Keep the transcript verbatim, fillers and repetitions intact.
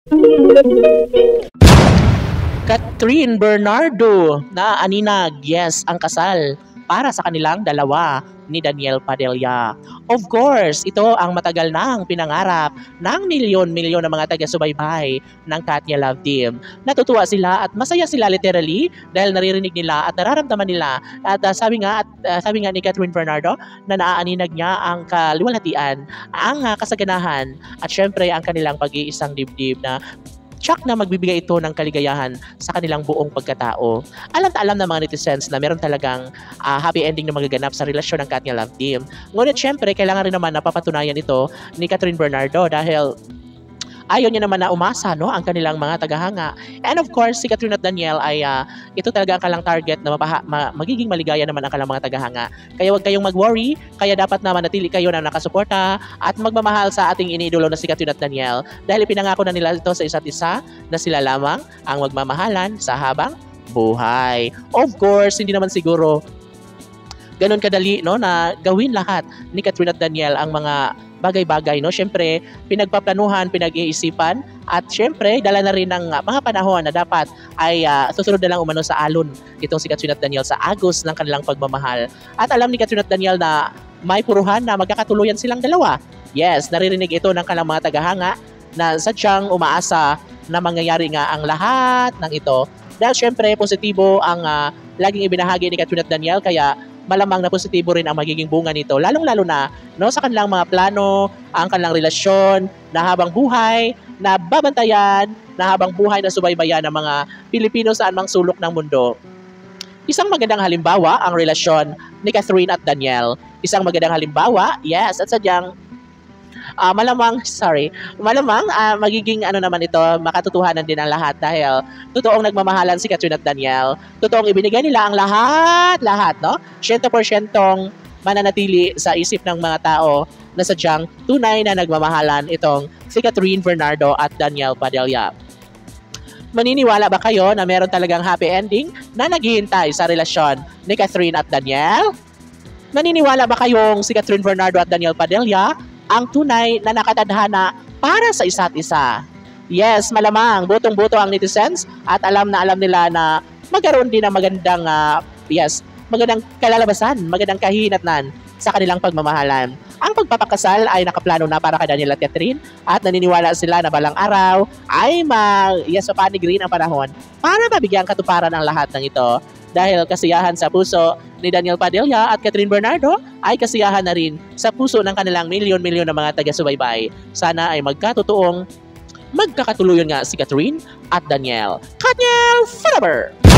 Catherine Bernardo na aninag, yes, ang kasal para sa kanilang dalawa ni Daniel Padilla. Of course, ito ang matagal nang pinangarap ng milyon-milyon na mga taga-subaybay ng Katnia Love Team. Natutuwa sila at masaya sila literally dahil naririnig nila at nararamdaman nila at uh, sabi nga at uh, sabi nga ni Catherine Bernardo na naaaninag niya ang kaluwalhatian, ang uh, kasaganahan at syempre ang kanilang pag-iisang dibdib na tsak na magbibigay ito ng kaligayahan sa kanilang buong pagkatao. Alam na alam ng mga netizens na meron talagang uh, happy ending na magaganap sa relasyon ng Katnia Love Team. Ngunit syempre, kailangan rin naman napapatunayan ito ni Catherine Bernardo dahil ayaw niya naman na umasa no, ang kanilang mga tagahanga. And of course, si Catherine at Daniel ay uh, ito talaga ang kalang target na mapaha, ma, magiging maligaya naman ang kalang mga tagahanga. Kaya huwag kayong mag-worry, kaya dapat na manatili kayo na nakasuporta at magmamahal sa ating iniidolo na si Catherine at Daniel dahil pinangako na nila ito sa isa't isa na sila lamang ang magmamahalan sa habang buhay. Of course, hindi naman siguro ganun kadali no na gawin lahat ni Catherine at Daniel ang mga bagay-bagay, no? Syempre, pinagpaplanuhan, pinag-iisipan, at syempre, dala na rin ng uh, mga panahon na dapat ay uh, susunod na lang umano sa alon itong si Catherine at Daniel sa agos ng kanilang pagmamahal. At alam ni Catherine at Daniel na may puruhan na magkakatuluyan silang dalawa. Yes, naririnig ito ng kanilang mga tagahanga na sadyang umaasa na mangyayari nga ang lahat ng ito. Dahil syempre, positibo ang uh, laging ibinahagi ni Catherine at Daniel, kaya malamang na positibo rin ang magiging bunga nito, lalong-lalo na no, sa kanilang mga plano, ang kanilang relasyon, na habang buhay, na babantayan, na habang buhay na subaybayan ng mga Pilipino saan mang sulok ng mundo. Isang magandang halimbawa ang relasyon ni Catherine at Daniel. Isang magandang halimbawa, yes, at sadyang Uh, malamang, sorry, malamang uh, magiging ano naman ito, makatotohanan din ang lahat dahil totoong nagmamahalan si Catherine at Daniel. Totoong ibinigay nila ang lahat, lahat, no? Siyento porsyentong mananatili sa isip ng mga tao na sadyang tunay na nagmamahalan itong si Catherine Bernardo at Daniel Padilla. Maniniwala ba kayo na meron talagang happy ending na naghihintay sa relasyon ni Catherine at Daniel? Naniniwala ba kayong si Catherine Bernardo at Daniel Padilla ang tunay na nakatadhana para sa isa't isa? Yes, malamang, butong-buto ang netizens at alam na alam nila na magkaroon din ng magandang, uh, yes, magandang kalalabasan, magandang kahinatnan sa kanilang pagmamahalan. Ang pagpapakasal ay nakaplano na para kay Daniel at Catherine at naniniwala sila na balang araw ay mag, yes, mapanig rin ang panahon para mabigyan katuparan ang lahat ng ito. Dahil kasiyahan sa puso ni Daniel Padilla at Catherine Bernardo ay kasiyahan na rin sa puso ng kanilang milyon-milyon na mga taga-subaybay. Sana ay magkatotoong magkakatuluyan nga si Catherine at Daniel. Katniel forever!